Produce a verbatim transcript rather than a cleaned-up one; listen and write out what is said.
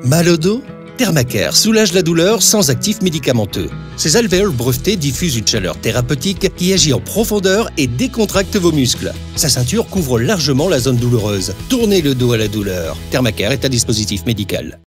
Mal au dos? Thermacare soulage la douleur sans actifs médicamenteux. Ses alvéoles brevetés diffusent une chaleur thérapeutique qui agit en profondeur et décontracte vos muscles. Sa ceinture couvre largement la zone douloureuse. Tournez le dos à la douleur. Thermacare est un dispositif médical.